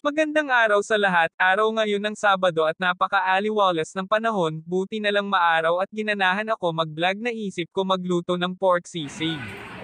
Magandang araw sa lahat, araw ngayon ng Sabado at napaka-aliwalas ng panahon, buti na lang maaraw at ginanahan ako mag-vlog naisip ko magluto ng pork sisig.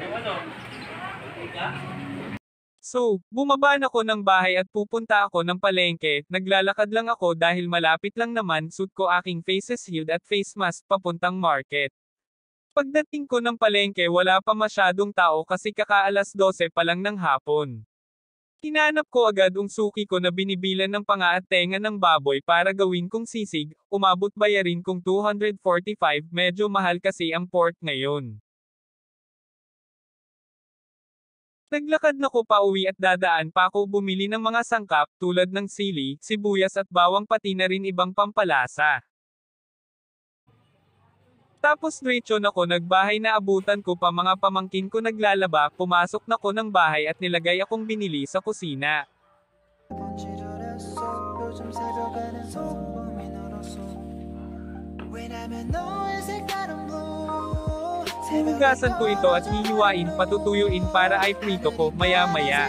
So, bumaba na ako ng bahay at pupunta ako ng palengke, naglalakad lang ako dahil malapit lang naman suit ko aking face shield at face mask papuntang market. Pagdating ko ng palengke wala pa masyadong tao kasi kakaalas 12 pa lang ng hapon. Hinanap ko agad ang suki ko na binibilan ng panga at tenga ng baboy para gawin kong sisig, umabot bayarin kong 245, medyo mahal kasi ang pork ngayon. Naglakad na ko pa uwi at dadaan pa ako bumili ng mga sangkap tulad ng sili, sibuyas at bawang pati na rin ibang pampalasa. Tapos diretso na ko nagbahay na abutan ko pa mga pamangkin ko naglalaba, pumasok na ko ng bahay at nilagay akong binili sa kusina. Huhugasan ko ito at hihiwain patutuyuin para ay prito ko maya-maya.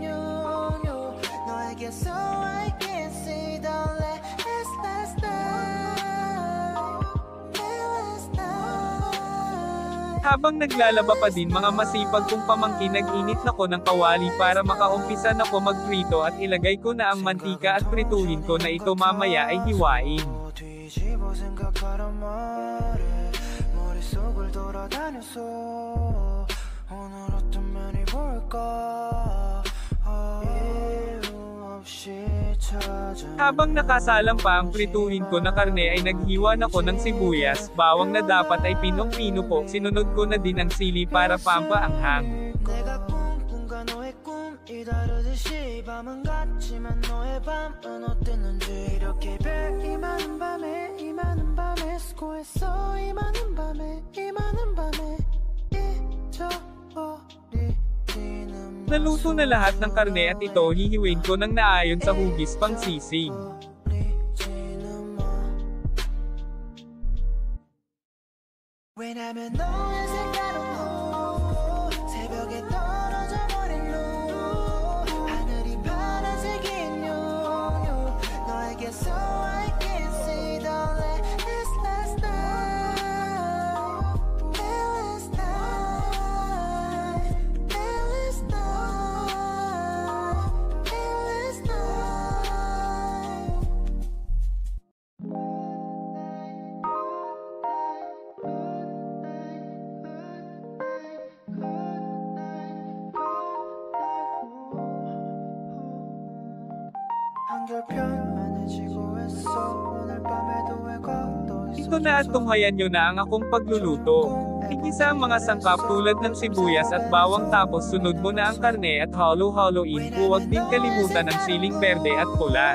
Habang naglalaba pa din mga masipag kong pamangkin nag-init na ko ng kawali para makaumpisa na ko magprito at ilagay ko na ang mantika at prituhin ko na ito mamaya ay hiwain. Habang nakasalang pa ang prituhin ko na karne ay naghiwa na ko ng sibuyas, bawang na dapat ay pinong-pino po, sinunod ko na din ang sili para pampaanghang. Naluto na lahat ng karne at ito hihiwin ko ng naayon sa hugis pang sisig. Ito na at tunghayan nyo na ang akong pagluluto. Igisa ang mga sangkap tulad ng sibuyas at bawang tapos sunod mo na ang karne at halo-haloin. Huwag din kalimutan ang siling berde at pula.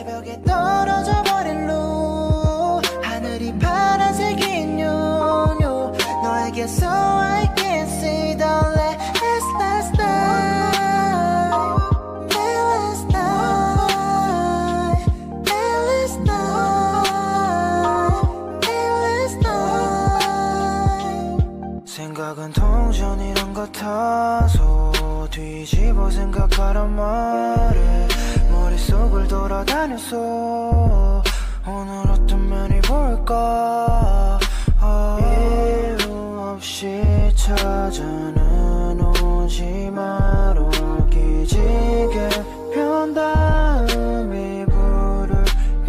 생각은 통전이란 같아서 뒤집어 생각하란 말에 머릿속을 돌아다녀서 오늘 어떤 면이 볼까 이유 없이 찾아는 오지 마라 기지개 편 다음 이불을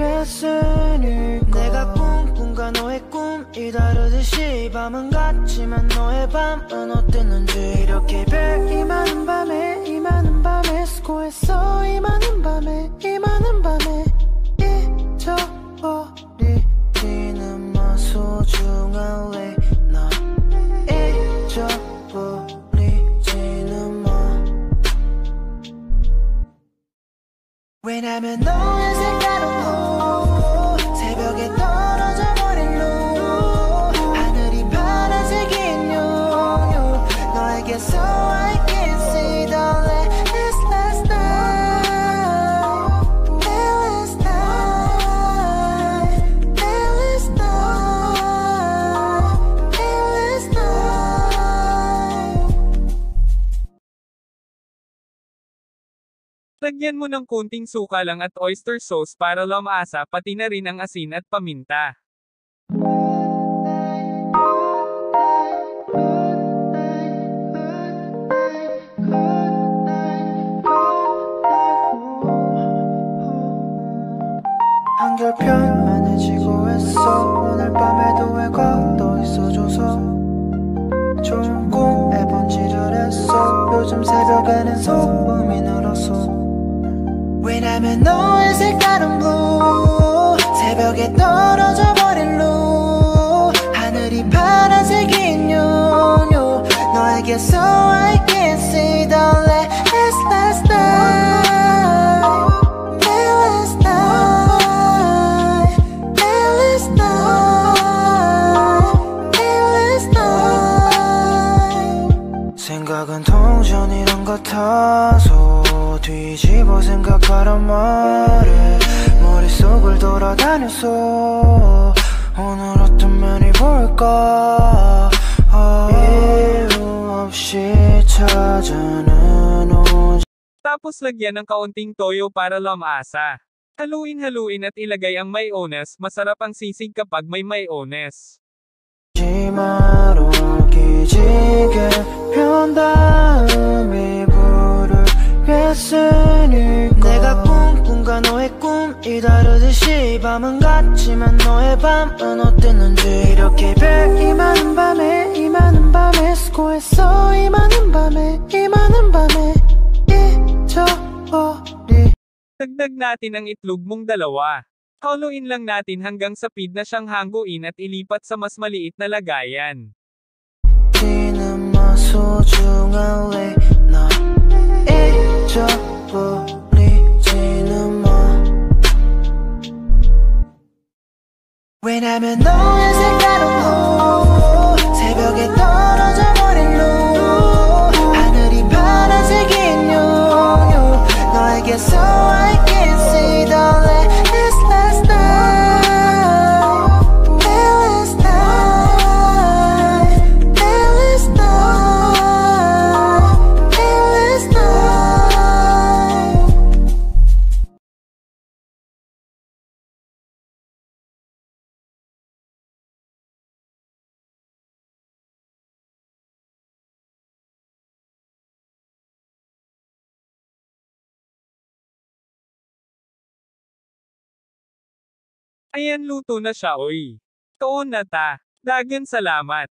뺐으니까 내가 꿈꾼과 너의 꿈이 다르듯이 밤은 같지만 너의 밤은 어땠는지 이렇게 별 이 많은 밤에 수고했어 이 많은 밤에 잊어버리지는 마 소중한 late 나 잊어버리지는 마 왜냐면 너의 색깔은 새벽에 떨어져 버린 하늘이 파란색인 너에게서 I can see the last Lagyan mo ng konting suka lang at oyster sauce para lamasa pati na rin ang asin at paminta. 한결 편안해지고 했어. 오늘 밤에도 왜가 또 있어줘서 좋은 꿈에 번지를 했어. 요즘 새벽에는 소음이 늘었어. 왜냐면 너의 색다른 blue 새벽에 떨어져 버린 blue 하늘이 파란색인 요요 너에게서 I can see the last night. 생각은 동전이란 같아서 뒤집어 생각하란 말에 머릿속을 돌아다녔어. 오늘 어떤 면이 볼까. 이유 없이 찾아는 오지. Tapos lagyan ng kaunting toyo para lamasa. Haluin-haluin at ilagay ang mayonnaise. Masarap ang sisig kapag may mayonnaise. 마로 기지개 편 다음에 불을 뺐으니까 내가 꿈꾼과 너의 꿈이 다르듯이 밤은 같지만 너의 밤은 어땠는지 이렇게 별이 많은 밤에 이 많은 밤에 수고했어. 이 많은 밤에 잊어버리. Dagdag natin ang itlog mong dalawa. Haluin lang natin hanggang sapid na siyang hanguin at ilipat sa mas maliit na lagayan. Di는 maso중한 late na 잊어버리지는 마. 왜냐면 너의 색다른 blue 새벽에 떨어져 버린 blue 하늘이 파란색인 요요 너에게서 I can see the last Ayan, luto na siya, oy. Toon na ta. Dagan salamat.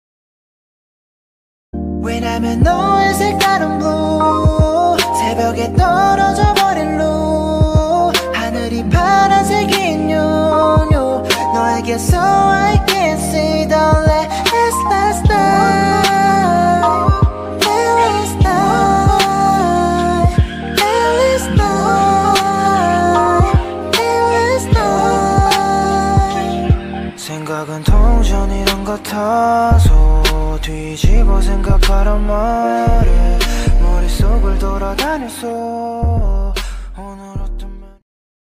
왜냐면 너의 색다른 blue 새벽에 떨어져 버린 blue 하늘이 파란색인 요요 너에게서 I can see the last night. 생각은 동전이란 같아서 뒤집어 생각하란 말에 머릿속을 돌아다녔어.